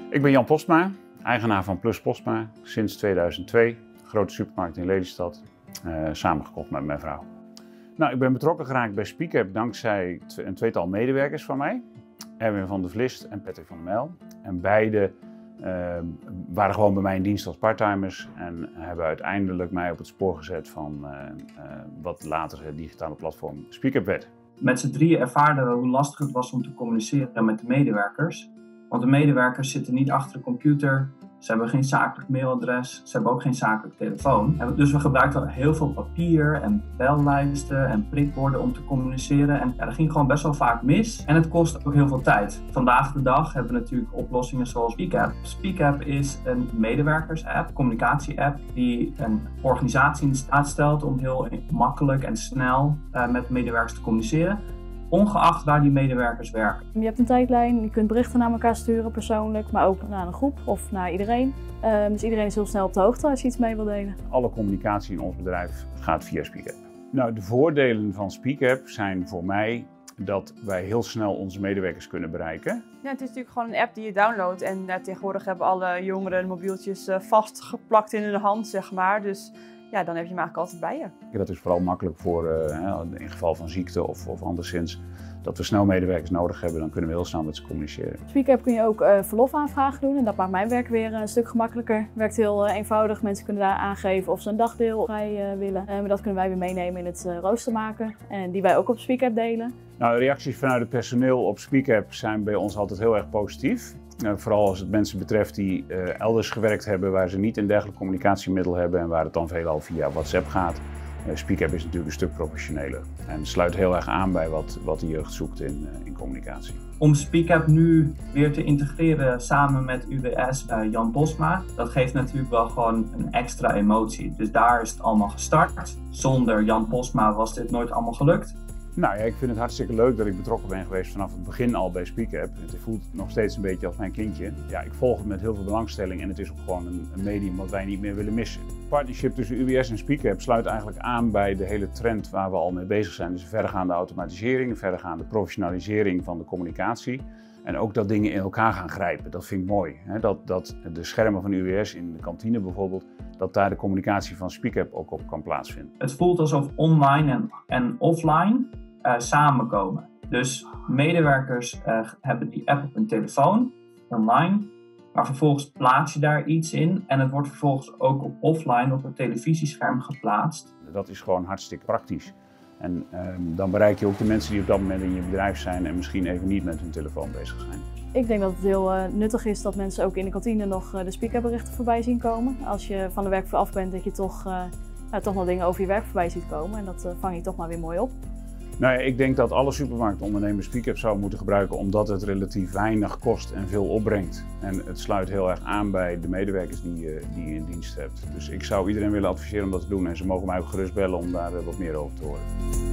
Ik ben Jan Postma, eigenaar van Plus Postma sinds 2002. Grote supermarkt in Lelystad, samengekocht met mijn vrouw. Nou, ik ben betrokken geraakt bij Speakup dankzij een tweetal medewerkers van mij. Erwin van der Vlist en Patrick van der Mijl. En beide waren gewoon bij mij in dienst als parttimers en hebben uiteindelijk mij op het spoor gezet van wat later het digitale platform Speakup werd. Met z'n drieën ervaarden we hoe lastig het was om te communiceren met de medewerkers. Want de medewerkers zitten niet achter de computer, ze hebben geen zakelijk mailadres, ze hebben ook geen zakelijk telefoon. Dus we gebruikten heel veel papier en bellijsten en prikborden om te communiceren. En dat ging gewoon best wel vaak mis en het kost ook heel veel tijd. Vandaag de dag hebben we natuurlijk oplossingen zoals Speakup. Speakup is een medewerkers-app, communicatie-app, die een organisatie in staat stelt om heel makkelijk en snel met medewerkers te communiceren. Ongeacht waar die medewerkers werken. Je hebt een tijdlijn, je kunt berichten naar elkaar sturen persoonlijk, maar ook naar een groep of naar iedereen. Dus iedereen is heel snel op de hoogte als je iets mee wil delen. Alle communicatie in ons bedrijf gaat via Speakup. Nou, de voordelen van Speakup zijn voor mij dat wij heel snel onze medewerkers kunnen bereiken. Ja, het is natuurlijk gewoon een app die je downloadt en tegenwoordig hebben alle jongeren mobieltjes vastgeplakt in hun hand, zeg maar. Dus ja, dan heb je hem eigenlijk altijd bij je. Dat is vooral makkelijk voor in geval van ziekte of anderszins dat we snel medewerkers nodig hebben, dan kunnen we heel snel met ze communiceren. Speakup kun je ook verlofaanvragen doen en dat maakt mijn werk weer een stuk gemakkelijker. Het werkt heel eenvoudig, mensen kunnen daar aangeven of ze een dagdeel vrij willen. Maar dat kunnen wij weer meenemen in het rooster maken en die wij ook op Speakup delen. Nou, de reacties vanuit het personeel op Speakup zijn bij ons altijd heel erg positief. Vooral als het mensen betreft die elders gewerkt hebben waar ze niet een dergelijk communicatiemiddel hebben en waar het dan veelal via WhatsApp gaat. Speakup is natuurlijk een stuk professioneler en sluit heel erg aan bij wat de jeugd zoekt in communicatie. Om Speakup nu weer te integreren samen met UWS Jan Postma, dat geeft natuurlijk wel gewoon een extra emotie. Dus daar is het allemaal gestart. Zonder Jan Postma was dit nooit allemaal gelukt. Nou ja, ik vind het hartstikke leuk dat ik betrokken ben geweest vanaf het begin al bij Speakup. Het voelt nog steeds een beetje als mijn kindje. Ja, ik volg het met heel veel belangstelling en het is ook gewoon een medium wat wij niet meer willen missen. Het partnership tussen UWS en Speakup sluit eigenlijk aan bij de hele trend waar we al mee bezig zijn. Dus verdergaande automatisering, verdergaande professionalisering van de communicatie. En ook dat dingen in elkaar gaan grijpen, dat vind ik mooi. Dat de schermen van UWS in de kantine bijvoorbeeld, dat daar de communicatie van Speakup ook op kan plaatsvinden. Het voelt alsof online en offline samenkomen. Dus medewerkers hebben die app op hun telefoon, online, maar vervolgens plaats je daar iets in en het wordt vervolgens ook offline op het televisiescherm geplaatst. Dat is gewoon hartstikke praktisch. En dan bereik je ook de mensen die op dat moment in je bedrijf zijn en misschien even niet met hun telefoon bezig zijn. Ik denk dat het heel nuttig is dat mensen ook in de kantine nog de Speakup berichten voorbij zien komen. Als je van de werkvloer af bent, dat je toch nog dingen over je werk voorbij ziet komen en dat vang je toch maar weer mooi op. Nou ja, ik denk dat alle supermarktondernemers Speakup zouden moeten gebruiken omdat het relatief weinig kost en veel opbrengt. En het sluit heel erg aan bij de medewerkers die je in dienst hebt. Dus ik zou iedereen willen adviseren om dat te doen en ze mogen mij ook gerust bellen om daar wat meer over te horen.